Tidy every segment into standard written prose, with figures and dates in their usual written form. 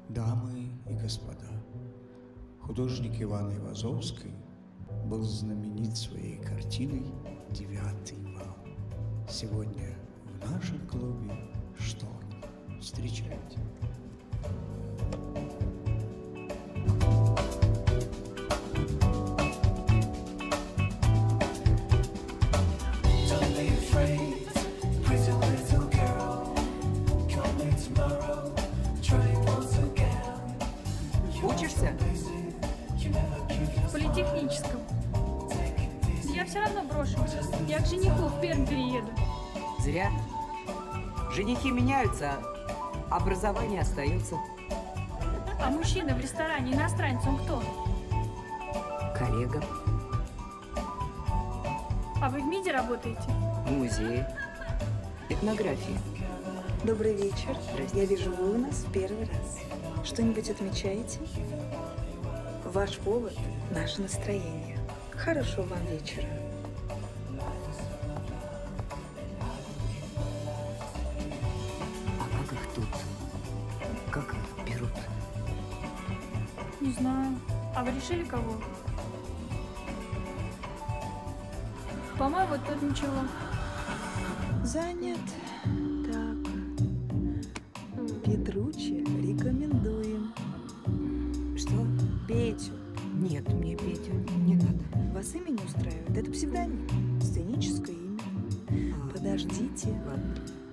Дамы и господа, художник Иван Айвазовский был знаменит своей картиной «Девятый вал». Сегодня в нашем клубе «Шторм». Встречайте. Учишься? В политехническом. Я все равно брошу. Я к жениху в Пермь перееду. Зря. Женихи меняются, а образование остается. А мужчина в ресторане иностранец, он кто? Коллега. А вы в МИДе работаете? В музее. Этнографии. Добрый вечер. Я вижу, вы у нас в первый раз. Что-нибудь отмечаете? Ваш повод – наше настроение. Хорошего вам вечера. А как их тут? Как их берут? Не знаю. А вы решили кого? По-моему, тут ничего. Занят. Так. Петруччи рекомендуем. Что? Петю. Нет, мне Петю не надо. Вас имя не устраивает? Это псевдоним. Сценическое имя. Подождите. Ладно.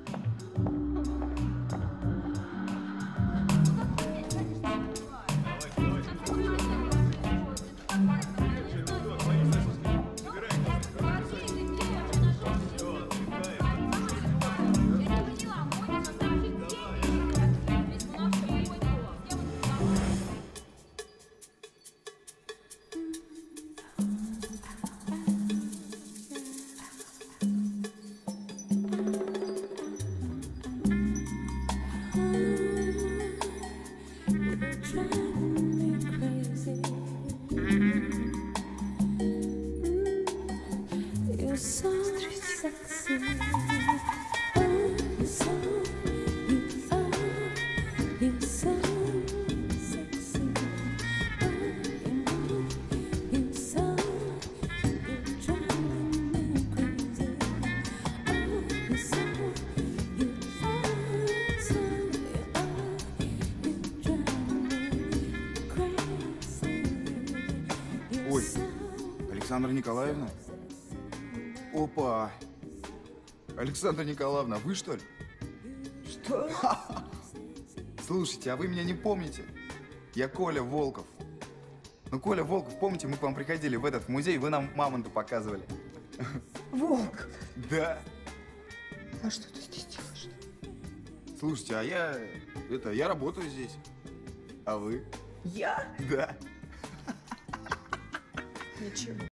Ой, Александра Николаевна? Опа! Александра Николаевна, вы что ли? Что? Слушайте, а вы меня не помните? Я Коля Волков. Ну, Коля Волков, помните, мы к вам приходили в этот музей, вы нам мамонта показывали. Волк! Да. А что ты здесь делаешь? Слушайте, а я работаю здесь. А вы? Я? Да. Ничего.